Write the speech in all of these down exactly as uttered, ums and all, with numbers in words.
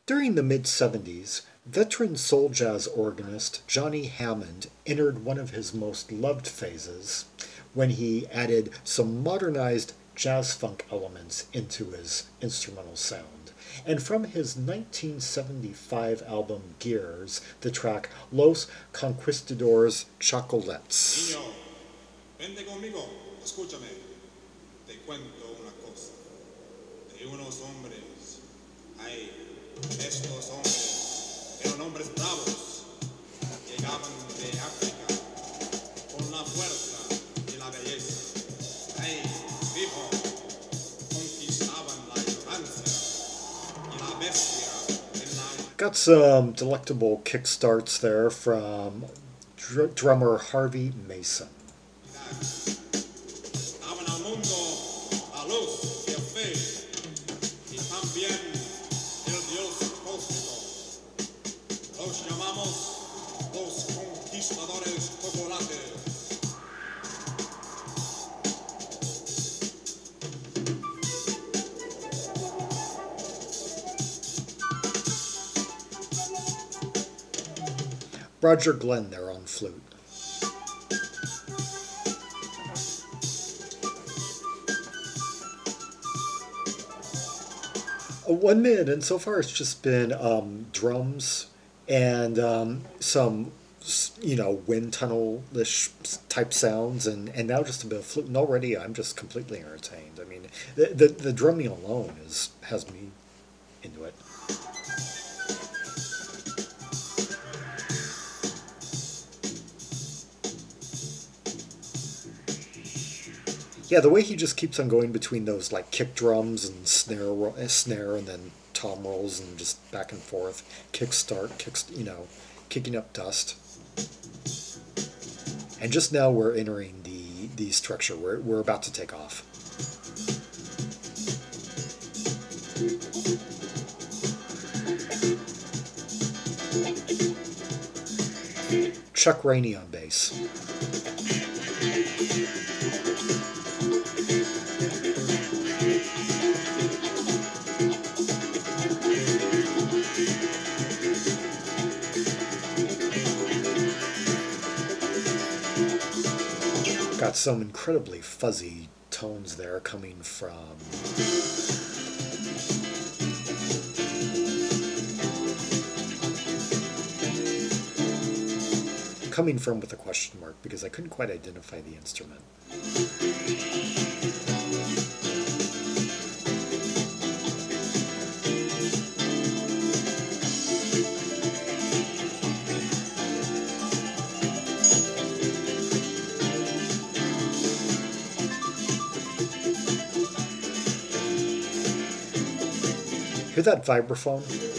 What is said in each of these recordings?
During the mid seventies, veteran soul jazz organist Johnny Hammond entered one of his most loved phases when he added some modernized jazz funk elements into his instrumental sound. And from his nineteen seventy-five album Gears, the track Los Conquistadores Chocolatés. Niño, vente conmigo, escúchame. Te cuento una cosa. De unos hombres, ay, estos hombres eran hombres bravos. Llegaban de África con la fuerza y la belleza. Ay, hijo, conquistaban la ignorancia y la bestia en la... Got some delectable kickstarts there from dr drummer Harvey Mason. Daban al mundo la luz y el fe y también el Dios cósmico. Los llamamos los Conquistadores Chocolatés. Roger Glenn there on flute. One minute, and so far it's just been um, drums and um, some, you know, wind tunnel-ish type sounds, and, and now just a bit of flute. And already I'm just completely entertained. I mean, the the, the drumming alone is has me into it. Yeah, the way he just keeps on going between those like kick drums and snare, snare, and then tom rolls and just back and forth, kick start, kick, you know, kicking up dust. And just now we're entering the the structure. We're we're about to take off. Chuck Rainey on bass. Got some incredibly fuzzy tones there coming from coming from with a question mark because I couldn't quite identify the instrument. Hear that vibraphone?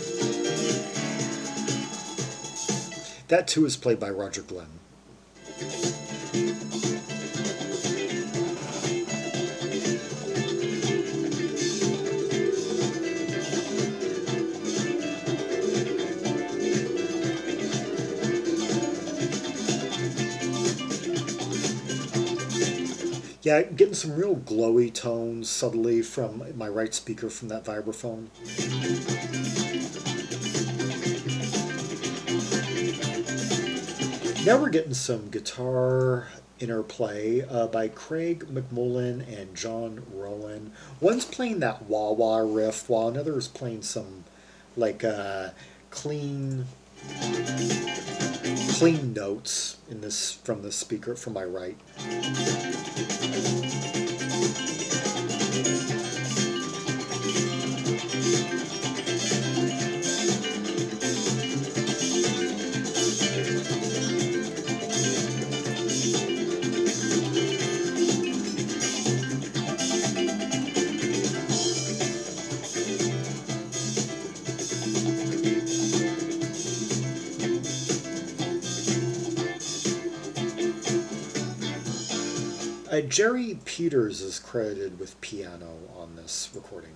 That too is played by Roger Glenn. Yeah, getting some real glowy tones subtly from my right speaker from that vibraphone. Now we're getting some guitar interplay uh, by Craig McMullen and John Rowan. One's playing that wah-wah riff while another is playing some like uh, clean clean notes in this from the speaker from my right. Uh, Jerry Peters is credited with piano on this recording.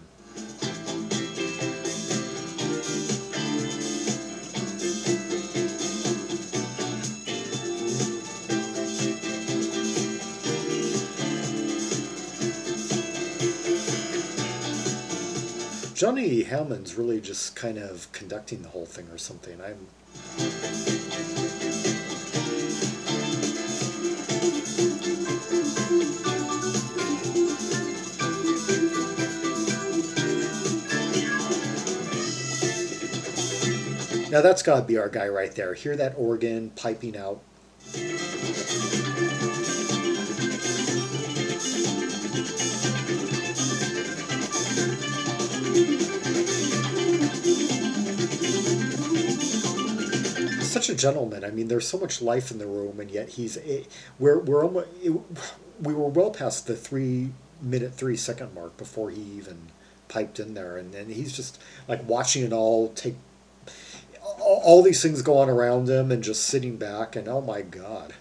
Johnny Hammond's really just kind of conducting the whole thing or something. I'm. Now that's got to be our guy right there. Hear that organ piping out. Such a gentleman. I mean, there's so much life in the room, and yet he's it, we're we're almost it, we were well past the three minute three second mark before he even piped in there, and and he's just like watching it all take. All, all these things go on around him, and just sitting back, and oh my God.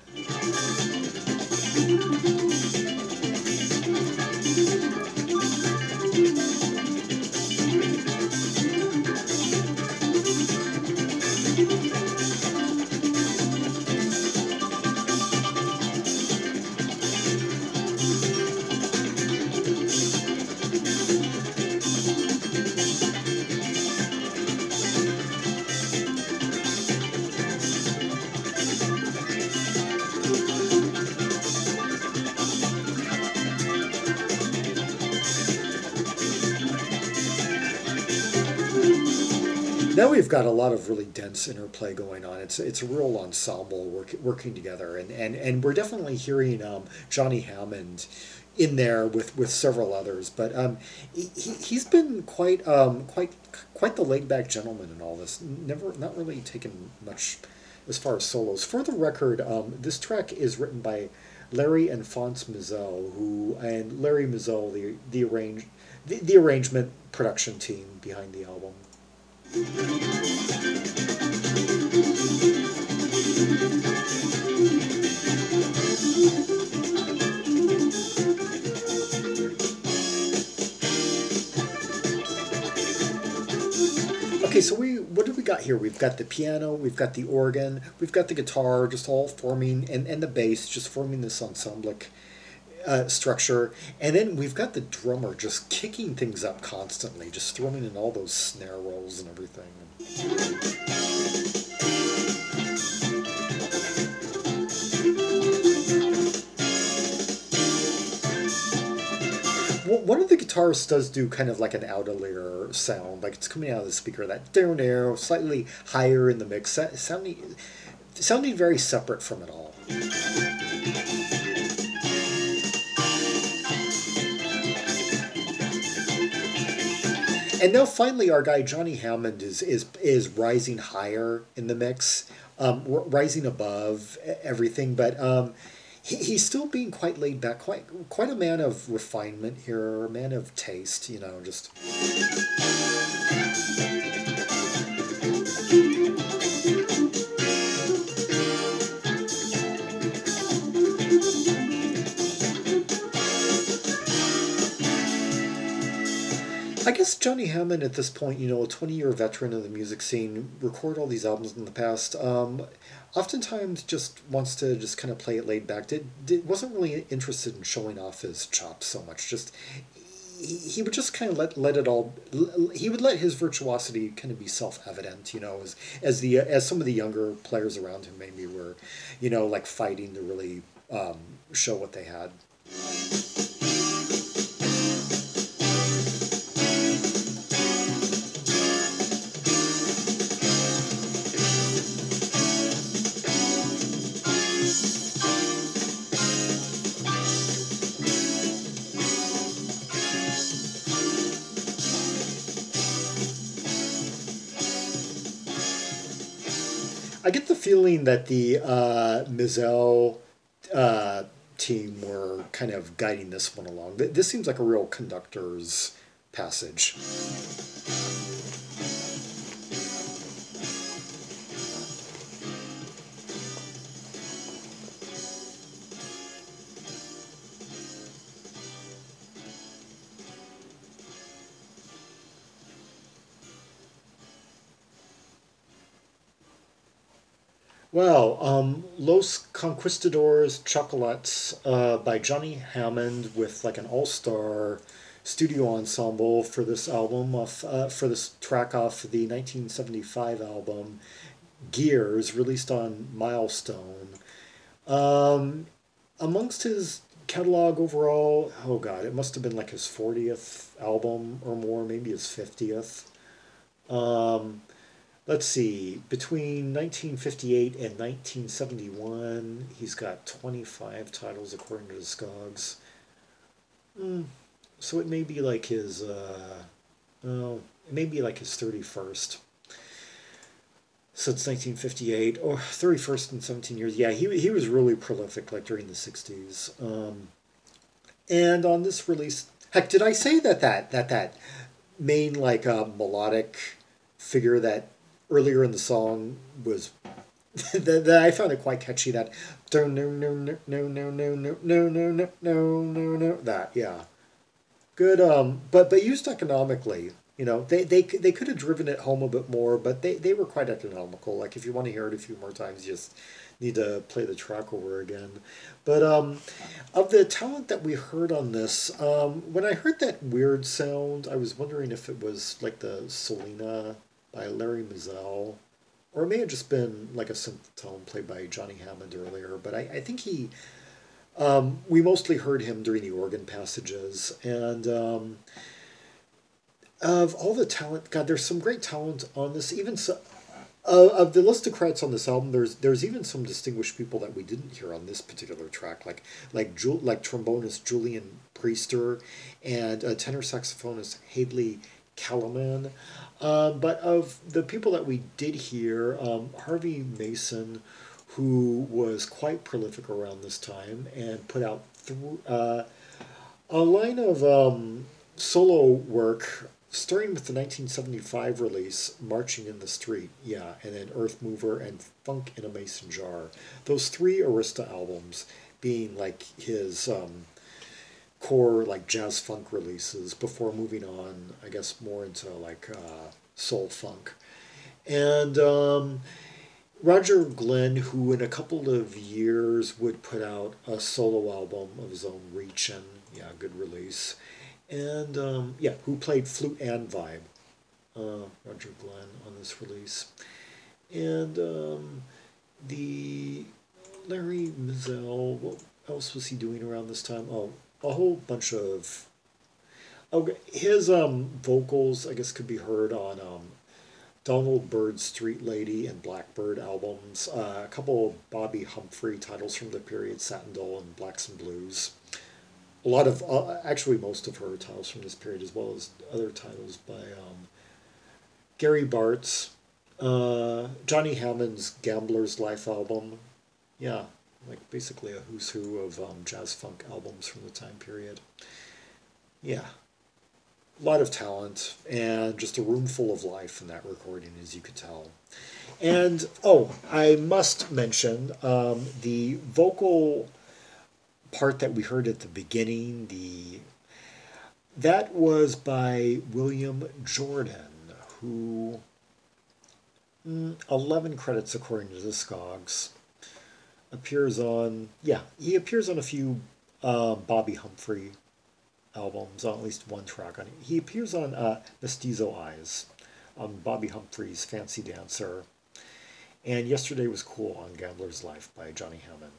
Now we've got a lot of really dense interplay going on. It's it's a real ensemble work, working together, and, and, and we're definitely hearing um, Johnny Hammond in there with, with several others. But um, he he's been quite um, quite quite the laid back gentleman in all this. Never not really taken much as far as solos. For the record, um, this track is written by Larry and Fonce Mizell, who and Larry Mizell, the the arrange the, the arrangement production team behind the album. Okay, so we what do we got here? We've got the piano, we've got the organ, we've got the guitar, just all forming, and, and the bass, just forming this ensemblic uh, structure. And then we've got the drummer just kicking things up constantly, just throwing in all those snare rolls and everything. One of the guitarists does do kind of like an out-of-layer sound, like it's coming out of the speaker, that down there, slightly higher in the mix, sounding, sounding very separate from it all. And now finally our guy Johnny Hammond is is is rising higher in the mix, um, rising above everything, but um, he, he's still being quite laid back, quite quite a man of refinement here, a man of taste, you know, just. I guess Johnny Hammond at this point, you know, a twenty-year veteran of the music scene, record all these albums in the past, um, oftentimes just wants to just kind of play it laid back. Did, did wasn't really interested in showing off his chops so much. Just he, he would just kind of let let it all. He would let his virtuosity kind of be self-evident, you know, as as the as some of the younger players around him maybe were, you know, like fighting to really um, show what they had. I get the feeling that the uh, Mizell uh, team were kind of guiding this one along. This seems like a real Conductor's passage. Well, um, Los Conquistadores Chocolatés uh, by Johnny Hammond with like an all-star studio ensemble for this album, off, uh, for this track off the nineteen seventy-five album Gears, released on Milestone. Um, amongst his catalog overall, oh god, it must have been like his fortieth album or more, maybe his fiftieth. Um, let's see, between nineteen fifty-eight and nineteen seventy-one, he's got twenty-five titles according to Discogs. Mm, so it may be like his, uh, oh, it may be like his thirty-first. Since nineteen fifty-eight, or thirty-first in seventeen years. Yeah, he, he was really prolific, like during the sixties. Um, and on this release, heck, did I say that that, that, that main, like, uh, melodic figure that earlier in the song was, that, that I found it quite catchy, that, no, no, no, no, no, no, no, no, no, no, no, no, no, no, that, yeah. Good, um, but, but used economically. You know, they, they, they could have driven it home a bit more, but they, they were quite economical. Like, if you want to hear it a few more times, you just need to play the track over again. But um, of the talent that we heard on this, um, when I heard that weird sound, I was wondering if it was like the Selena by Larry Mizell, or it may have just been like a synth tone played by Johnny Hammond earlier. But I, I think he, um, we mostly heard him during the organ passages. And um, of all the talent, God, there's some great talent on this. Even so, uh, of the list of credits on this album, there's there's even some distinguished people that we didn't hear on this particular track, like like Ju- like trombonist Julian Priester and uh, tenor saxophonist Hadley Calaman. Um, but of the people that we did hear, um, Harvey Mason, who was quite prolific around this time and put out th- uh, a line of um, solo work, starting with the nineteen seventy-five release, Marching in the Street, yeah, and then Earth Mover and Funk in a Mason Jar. Those three Arista albums being like his um, core like jazz funk releases before moving on, I guess, more into like uh, soul funk. And um, Roger Glenn, who in a couple of years would put out a solo album of his own, Reachin', yeah, good release. And, um, yeah, who played flute and vibe, uh, Roger Glenn, on this release. And um, the Larry Mizell, what else was he doing around this time? Oh, a whole bunch of... Okay, his um, vocals, I guess, could be heard on um, Donald Byrd's Street Lady and Blackbird albums. Uh, a couple of Bobby Humphrey titles from the period, Satin Doll and Blacks and Blues. A lot of, uh, actually most of her titles from this period, as well as other titles by um, Gary Bartz, uh, Johnny Hammond's Gambler's Life album. Yeah, like basically a who's who of um, jazz funk albums from the time period. Yeah, a lot of talent and just a room full of life in that recording, as you could tell. And, oh, I must mention um, the vocal part that we heard at the beginning, the that was by William Jordan, who mm, eleven credits according to Discogs, appears on, yeah, he appears on a few uh, Bobby Humphrey albums, on at least one track on it. He appears on uh, Mestizo Eyes, on Bobby Humphrey's Fancy Dancer, and Yesterday Was Cool on Gambler's Life by Johnny Hammond.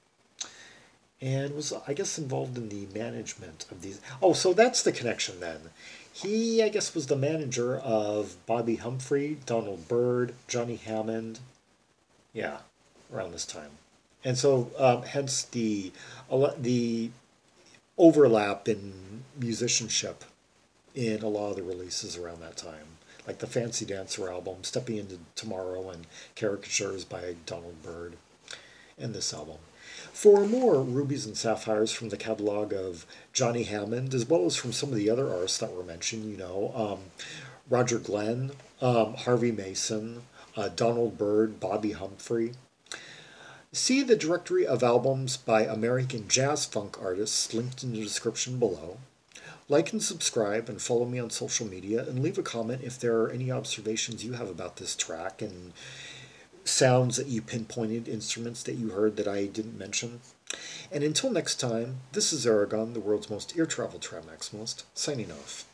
And was, I guess, involved in the management of these. Oh, so that's the connection then. He, I guess, was the manager of Bobby Humphrey, Donald Byrd, Johnny Hammond. Yeah, around this time. And so, um, hence the the overlap in musicianship in a lot of the releases around that time. Like the Fancy Dancer album, Stepping Into Tomorrow, and Caricatures by Donald Byrd, and this album. For more Rubies and Sapphires from the catalog of Johnny Hammond, as well as from some of the other artists that were mentioned, you know, um, Roger Glenn, um, Harvey Mason, uh, Donald Byrd, Bobby Humphrey. See the directory of albums by American jazz funk artists linked in the description below. Like and subscribe and follow me on social media, and leave a comment if there are any observations you have about this track and sounds that you pinpointed, instruments that you heard that I didn't mention. And until next time, this is Zaragon, the world's most ear travel trimaximalist, signing off.